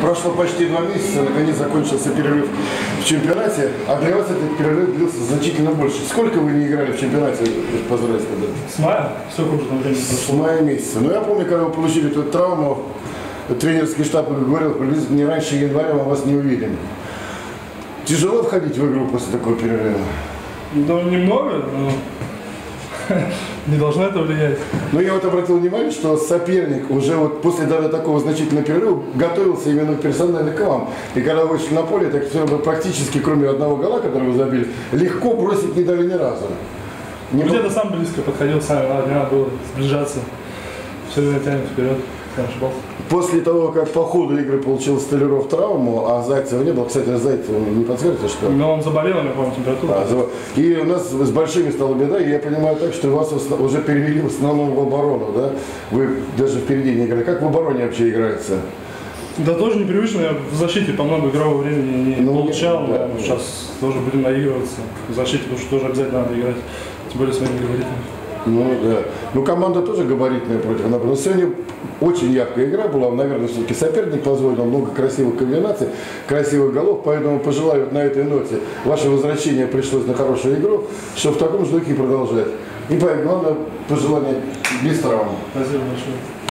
Прошло почти 2 месяца, наконец закончился перерыв в чемпионате, а для вас этот перерыв длился значительно больше. Сколько вы не играли в чемпионате, позволяю сказать? С мая? Сколько уже там времени прошло? С мая месяца. Ну, я помню, когда вы получили эту травму, тренерский штаб говорил, приблизительно не раньше января мы вас не увидим. Тяжело входить в игру после такого перерыва? Да, немного, но не должно это влиять. Но я вот обратил внимание, что соперник уже вот после даже такого значительного перерыва готовился именно персонально к вам. И когда вы вышли на поле, так все практически, кроме одного гола, который вы забили, легко бросить не дали ни разу. Где-то сам близко подходил, сам не надо было сближаться. Все время тянет вперед. После того, как по ходу игры получил Столяров травму, а Зайцева не было, кстати, Зайцева не подскажете, что? Но он заболел, я помню, температура. И у нас с большими стала беда, и я понимаю так, что вас уже перевели в основном в оборону, да? Вы даже впереди не играли. Как в обороне вообще играется? Да тоже непривычно, я в защите по много игрового времени не получал, да, но сейчас тоже будем наигрываться в защите, потому что тоже обязательно надо играть, тем более своими габаритами. Ну да. Ну команда тоже габаритная против нас. Но сегодня очень яркая игра была. Наверное, все-таки соперник позволил много красивых комбинаций, красивых голов. Поэтому пожелаю вот на этой ноте ваше возвращение пришлось на хорошую игру, чтобы в таком же духе продолжать. И главное пожелание без травм. Спасибо большое.